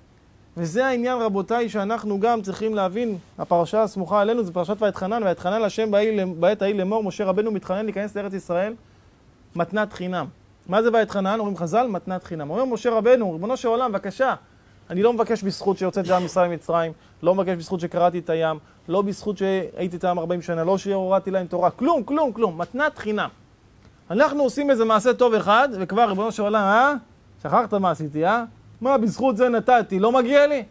וזה העניין רבותיי שאנחנו גם צריכים להבין, הפרשה הסמוכה עלינו זה פרשת ויתחנן, ויתחנן להשם בעת ההיא לאמור, משה רבנו מתחנן להיכנס לארץ ישראל, מתנת חינם. מה זה ויתחנן? אומרים חז"ל, מתנת חינם. אומר משה רבנו, ריבונו של עולם, בבקשה, אני לא מבקש בזכות שיוצאת עם ישראל ממצרים, לא מבקש בזכות שקראתי את הים, לא בזכות שהייתי איתם 40 שנה, לא שהורדתי להם תורה, כלום, כלום, כלום, מתנת חינם. אנחנו עושים איזה מעשה טוב אחד, וכבר ריבונו של עולם, שכחת מה עשיתי, מה בזכות זה נתתי, לא מגיע לי?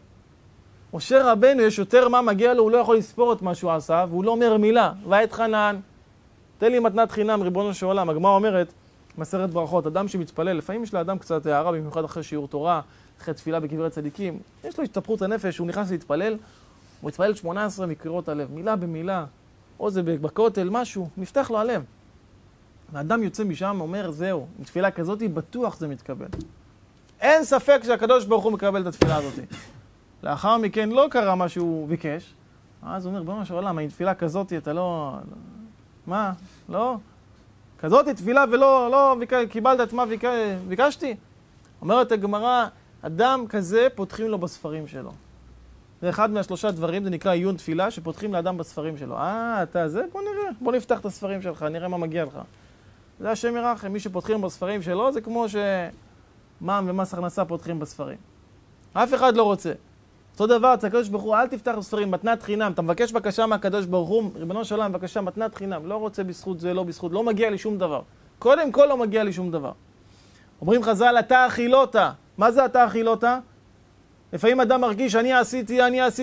משה רבנו יש יותר מה מגיע לו, הוא לא יכול לספור את מה שהוא עשה, והוא לא אומר מילה, ויתחנן, תן לי מתנת חינם, ריבונו של עולם. הגמרא אומרת, מסכת ברכות, אדם שמתפלל, לפעמים יש לאדם קצת הערה, במיוחד אחרי שיעור תורה, אחרי תפילה בקברי צדיקים, יש לו התהפכות הנפש, הוא נכנס להתפלל, הוא מתפלל 18 מקריאות הלב, מילה במילה, או זה בכותל, משהו, נפתח לו הלב. האדם יוצא משם, אומר, זהו, מתפילה כזאת, בטוח זה מתקבל. אין ספק שהקדוש ברוך הוא מקבל את התפילה הזאת. לאחר מכן לא קרה מה שהוא ביקש, אז הוא אומר, במה שעולם, התפילה כזאת, אתה לא... מה? לא? כזאת תפילה ולא קיבלת את מה ביקשתי? אומרת הגמרא, אדם כזה פותחים לו בספרים שלו. זה אחד מהשלושה דברים, זה נקרא עיון תפילה, שפותחים לאדם בספרים שלו. אתה זה? בוא נראה, בוא נפתח את הספרים שלך, נראה מה מגיע לך. זה השם ירחם, מי שפותחים בספרים שלו, זה כמו שמע"מ ומס הכנסה פותחים בספרים. אף אחד לא רוצה. אותו דבר, הקדוש ברוך הוא, אל תפתח בספרים, מתנת חינם. אתה מבקש בקשה מהקדוש ברוך הוא, ריבונו של עולם, בבקשה, מתנת חינם. לא רוצה בזכות זה, לא בזכות, לא מגיע לי שום דבר. קודם כל לא מגיע לי שום דבר. אומרים חז"ל, אתה אכילותא. מה זה אתה אכילותא? לפעמים אדם מרגיש, אני עשיתי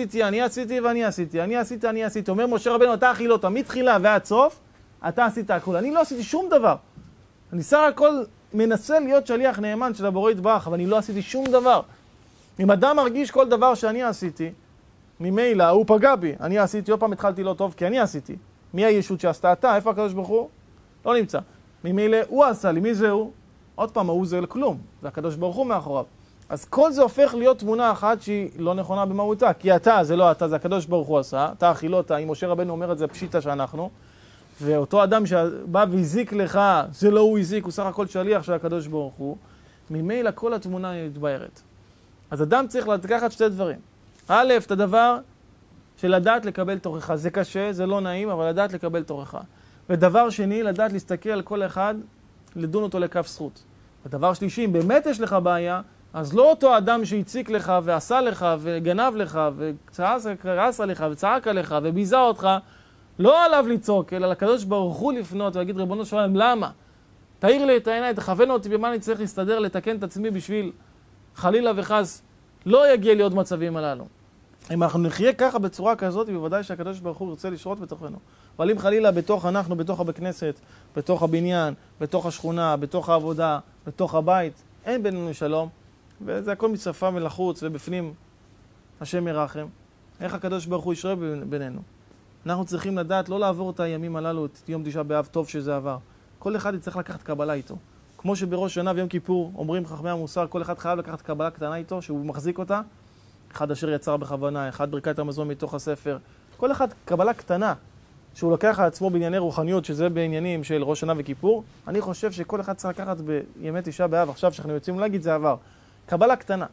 ואני עשיתי. אומר משה רבנו, אתה אכילותא. מתחילה ועד סוף, אתה עשית הכל. אני לא עשיתי שום דבר. אני סך הכל מנסה להיות שליח נאמן של הבורא יתברך, אבל אני לא עשיתי שום דבר. אם אדם מרגיש כל דבר שאני עשיתי, ממילא הוא פגע בי, אני עשיתי, עוד פעם התחלתי לא טוב כי אני עשיתי. מי הישות שעשתה אתה? איפה הקדוש ברוך הוא? לא נמצא. ממילא הוא עשה לי, מי זה הוא? עוד פעם, הוא זה לכלום, זה הקדוש ברוך הוא מאחוריו. אז כל זה הופך להיות תמונה אחת שהיא לא נכונה במהותה, כי אתה זה לא אתה, זה הקדוש ברוך הוא עשה, אתה אכילותה, אם משה רבנו אומר את זה פשיטה שאנחנו, ואותו אדם שבא והזיק לך, זה לא הוא הזיק, הוא סך הכל שליח של הקדוש ברוך הוא, ממילא כל התמונה מתבהרת. אז אדם צריך לקחת שתי דברים. א', את הדבר של לדעת לקבל תורך. זה קשה, זה לא נעים, אבל לדעת לקבל תורך. ודבר שני, לדעת להסתכל על כל אחד, לדון אותו לכף זכות. ודבר שלישי, אם באמת יש לך בעיה, אז לא אותו אדם שהציק לך ועשה לך וגנב לך וכעס עליך וצעק עליך וביזה אותך, לא עליו לצעוק, אלא לקדוש ברוך הוא לפנות ולהגיד ריבונו של עולם, למה? תאיר לי את העיניים, תכוון אותי במה אני צריך להסתדר, לתקן את עצמי בשביל חלילה וחס לא יגיע לי עוד מצבים הללו. אם אנחנו נחיה ככה בצורה כזאת, בוודאי שהקדוש ברוך הוא רוצה לשרות בתוכנו. אבל אם חלילה אנחנו, בתוך הבית כנסת, בתוך הבניין, בתוך השכונה, בתוך העבודה, בתוך הבית, אין בינינו שלום, וזה הכל מצפה מלחוץ ובפנים השם ירחם. איך הקדוש ברוך הוא ישרה בינינו? אנחנו צריכים לדעת לא לעבור את הימים הללו, את יום תשעה באב, טוב שזה עבר. כל אחד יצטרך לקחת קבלה איתו. כמו שבראש שנה ויום כיפור אומרים חכמי המוסר, כל אחד חייב לקחת קבלה קטנה איתו, שהוא מחזיק אותה. אחד אשר יצר בכוונה, אחד ברכת המזון מתוך הספר. כל אחד קבלה קטנה, שהוא לוקח על עצמו בענייני רוחניות, שזה בעניינים של ראש שנה וכיפור. אני חושב שכל אחד צריך לקחת בימי תשעה באב, עכשיו שאנחנו יוצאים להגיד זה עבר. קבלה קטנה.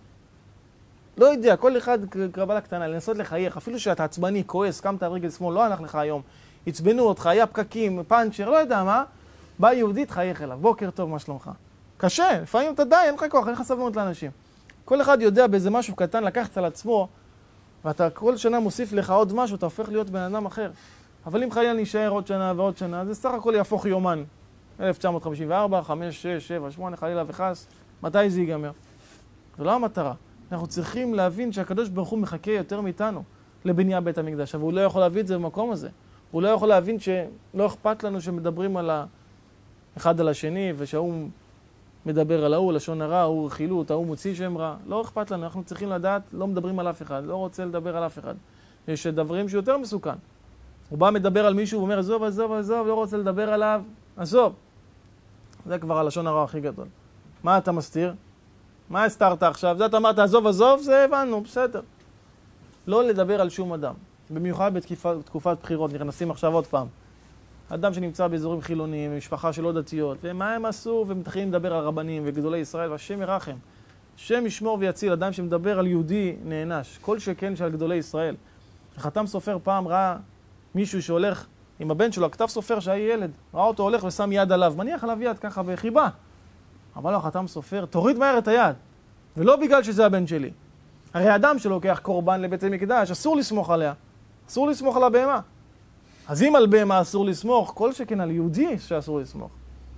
לא יודע, כל אחד קבלה קטנה, לנסות לחייך, אפילו שאתה עצבני, כועס, קמת על רגל שמאל, לא הלך לך היום, הצבנו אותך, היה פקקים, פאנצ'ר, לא יודע מה, בא יהודי, תחייך אליו, בוקר טוב, מה שלומך? קשה, לפעמים אתה די, אין לך כוח, אין לך סבלנות לאנשים. כל אחד יודע באיזה משהו קטן לקחת על עצמו, ואתה כל שנה מוסיף לך עוד משהו, אתה הופך להיות בן אדם אחר. אבל אם חלילה נשאר עוד שנה ועוד שנה, זה סך הכל יהפוך יומן. 1954, 5, 6, 7, 8, חלילה וחס, מתי זה ייגמר? זו לא המטרה. אנחנו צריכים להבין שהקדוש ברוך הוא מחכה יותר מאיתנו לבנייה בית המקדש, אבל הוא לא יכול להביא את זה במקום הזה. הוא לא יכול להבין שלא אכפת לנו שמדברים על אחד על השני, ושהוא מדבר על ההוא, לשון הרע, הוא רכילות, ההוא מוציא שם רע. לא אכפת לנו, אנחנו צריכים לדעת, לא מדברים על אף אחד, לא רוצה לדבר על אף אחד. יש דברים שיותר מסוכן. הוא בא מדבר על מישהו, הוא אומר, עזוב, עזוב, עזוב, לא רוצה לדבר עליו, עזוב. זה כבר הלשון הרע הכי גדול. מה אתה מסתיר? מה הסתרת עכשיו? זה אתה אמרת, עזוב, עזוב, זה הבנו, בסדר. לא לדבר על שום אדם. במיוחד בתקופת בחירות, נכנסים עכשיו עוד פעם. אדם שנמצא באזורים חילוניים, משפחה שלא דתיות, ומה הם עשו, ומתחילים לדבר על רבנים וגדולי ישראל, והשם ירחם. השם ישמור ויציל, אדם שמדבר על יהודי נענש. כל שכן של גדולי ישראל. החתם סופר פעם ראה מישהו שהולך עם הבן שלו, הכתב סופר שהיה ילד, ראה אותו הולך ושם יד עליו, מניח עליו יד ככה בחיבה. אמר לו החתם סופר, תוריד מהר את היד, ולא בגלל שזה הבן שלי. הרי אדם שלוקח קורבן לבית המקדש, אסור לסמוך עליה, אסור לסמוך על הבהמה. אז אם על בהמה אסור לסמוך, כל שכן על יהודי שאסור לסמוך.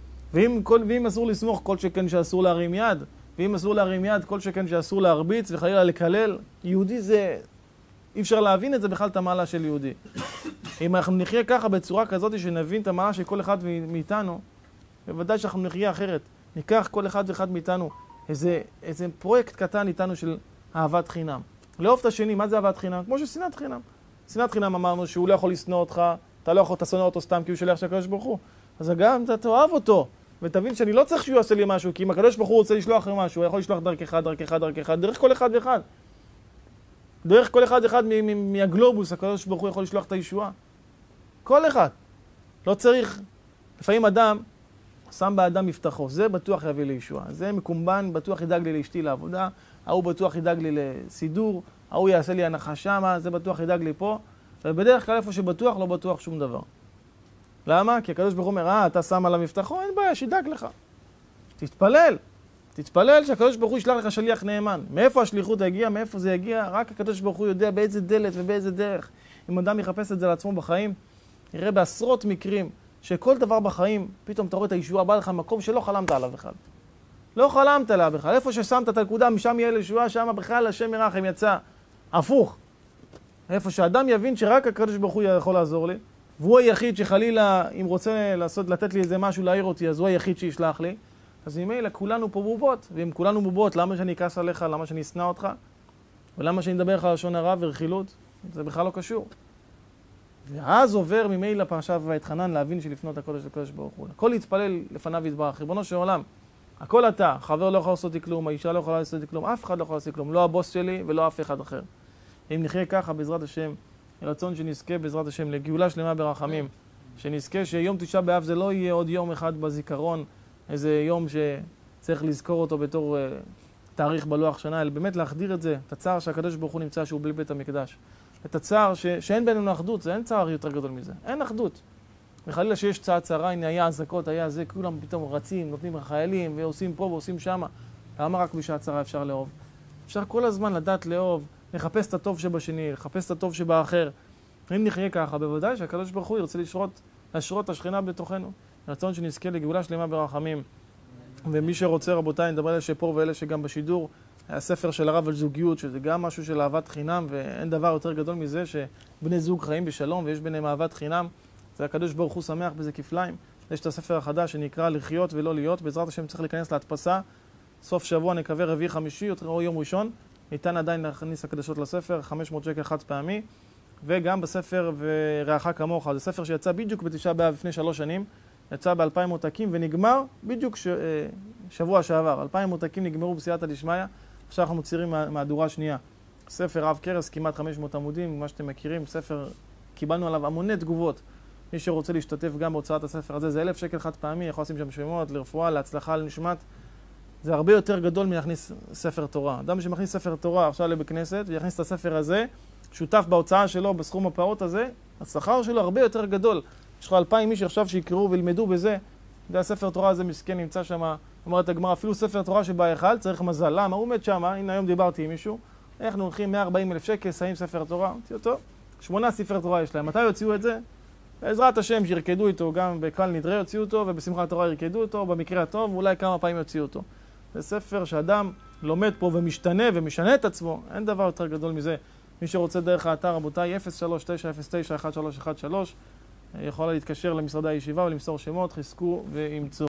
ואם אסור לסמוך, כל שכן שאסור להרים יד, ואם אסור להרים יד, כל שכן שאסור להרביץ וחלילה לקלל, יהודי זה, אי אפשר להבין את זה בכלל את המעלה של יהודי. אם אנחנו נחיה ככה בצורה כזאת שנבין את המעלה של כל אחד מאיתנו, בוודאי שאנחנו נחיה אחרת. ניקח כל אחד ואחד מאיתנו איזה פרויקט קטן איתנו של אהבת חינם. לאהוב את השני, מה זה אהבת חינם? כמו ששנאת חינם. שנאת חינם אמרנו שהוא לא יכול לשנוא אותך, אתה לא יכול, אתה שונא אותו סתם כי הוא שליח של הקדוש ברוך הוא. אז גם אתה תאהב אותו, ותבין שאני לא צריך שהוא יעשה לי משהו, כי אם הקדוש ברוך הוא רוצה לשלוח לי משהו, הוא יכול לשלוח דרך דרך כל אחד ואחד. דרך כל אחד ואחד מהגלובוס, הקדוש ברוך הוא יכול לשלוח את הישועה. כל אחד. לא צריך, לפעמים אדם שם באדם מבטחו, זה בטוח יביא לי ישועה. זה מקומבן, בטוח ידאג לי לאשתי לעבודה, ההוא בטוח ידאג לי לסידור, ההוא יעשה לי הנחה שמה, זה בטוח ידאג לי פה. ובדרך כלל איפה שבטוח, לא בטוח שום דבר. למה? כי הקדוש ברוך הוא אומר, אתה שם על המבטחו, אין בעיה, שידאג לך. תתפלל. תתפלל שהקדוש ברוך הוא ישלח לך שליח נאמן. מאיפה השליחות הגיעה, מאיפה זה יגיע, רק הקדוש ברוך הוא יודע באיזה דלת ובאיזה דרך. אם אדם יחפש את זה לעצמו בחיים, יראה בעשרות מקרים שכל דבר בחיים, פתאום אתה רואה את הישועה, בא לך מקום שלא חלמת עליו בכלל. לא חלמת עליו בכלל. איפה ששמת את הנקודה, משם יהיה לישועה, שם בכלל השם ירחם יצא. הפוך. איפה שאדם יבין שרק הקדוש ברוך הוא יכול לעזור לי, והוא היחיד שחלילה, אם רוצה לתת לי איזה משהו להעיר אותי, אז הוא היחיד שישלח לי. אז ממילא כולנו פה בובות, ואם כולנו בובות, למה שאני אכעס עליך, למה שאני אשנא אותך, ולמה שאני אדבר לך על לשון הרע ורכילות? זה בכלל לא קשור. ואז עובר ממילא פרשת ואתחנן להבין שלפנות הקודש לקודש ברוך הוא. הכל להתפלל לפניו יתברך, ריבונו של עולם. הכל אתה, חבר לא יכול לעשות לי כלום, האישה לא יכולה לעשות לי כלום, אף אחד לא יכול לעשות לי כלום, לא הבוס שלי ולא אף אחד אחר. אם נחיה ככה בעזרת השם, רצון שנזכה בעזרת השם לגאולה שלמה ברחמים, שנזכה שיום תשעה באב זה לא יהיה עוד יום אחד בזיכרון, איזה יום שצריך לזכור אותו בתור תאריך בלוח שנה, אלא באמת להחדיר את זה, את הצער שהקדוש ברוך הוא נמצא שהוא בלי בית המקדש. את הצער שאין בינינו אחדות, זה אין צער יותר גדול מזה, אין אחדות. וחלילה שיש צערה, הנה היה אזעקות, היה זה, כולם פתאום רצים, נותנים לחיילים ועושים פה ועושים שמה. למה רק בשעה צרה אפשר לאהוב? אפשר כל הזמן לדעת לאהוב, לחפש את הטוב שבשני, לחפש את הטוב שבאחר. אם נחיה ככה, בוודאי שהקדוש ברוך הוא ירצה לשרות את השכינה בתוכנו. רצון שנזכה לגאולה שלמה ברחמים. ומי שרוצה, רבותיי, נדבר אלה שפה ואלה שגם בשידור, הספר של הרב על זוגיות, שזה גם משהו של אהבת חינם, ואין דבר יותר גדול מזה שבני זוג חיים בשלום ויש ביניהם אהבת חינם. זה הקדוש ברוך הוא שמח בזה כפליים. יש את הספר החדש שנקרא לחיות ולא להיות. בעזרת השם צריך להיכנס להדפסה. סוף שבוע נקווה רביעי חמישי או יום ראשון. ניתן עדיין להכניס הקדשות לספר, 500 שקל חד פעמי. וגם בספר ורעך כמוך, זה ספר שיצא בדיוק בתשעה באב לפני 3 שנים. יצא ב2,000 עותקים ונגמר בדיוק שבוע שעבר. 2,000 עותקים נגמרו בסייעתא דשמיא. עכשיו אנחנו מוציאים מהדורה השנייה. ספר רב קרס, כמעט 500 עמודים, מה שאתם מכירים. ספר, קיבלנו עליו המוני תגובות. מי שרוצה להשתתף גם בהוצאת הספר הזה, זה 1,000 שקל חד פעמי, יכול לשים שם שמות, לרפואה, להצלחה, לנשמת. זה הרבה יותר גדול מלהכניס ספר תורה. אדם שמכניס ספר תורה עכשיו לבית כנסת, ויכניס את הספר הזה, שותף בהוצאה שלו, בסכום הפעוט הזה, השכר שלו הרבה יותר גדול. יש לך 2,000 איש עכשיו שיקראו וילמדו בזה. זה הספר תורה הזה מסכן נמצא שם, אומרת הגמרא, אפילו ספר תורה שבהיכל צריך מזל. למה? הוא עומד שם, הנה היום דיברתי עם מישהו, אנחנו הולכים 140,000 שקל, שמים ספר תורה. אמרתי אותו, 8 ספר תורה יש להם. מתי יוציאו את זה? בעזרת השם שירקדו איתו, גם בקהל נדרי יוציאו אותו, ובשמחת תורה ירקדו אותו, במקרה הטוב, ואולי כמה פעמים יוציאו אותו. זה ספר שאדם לומד פה ומשתנה ומשנה את עצמו, אין דבר יותר גדול מזה. מי שרוצה דרך האתר, רבותיי, 03-909-1313, יכולה להתקשר למשרדי הישיבה ולמסור שמות, חזקו ואמצו.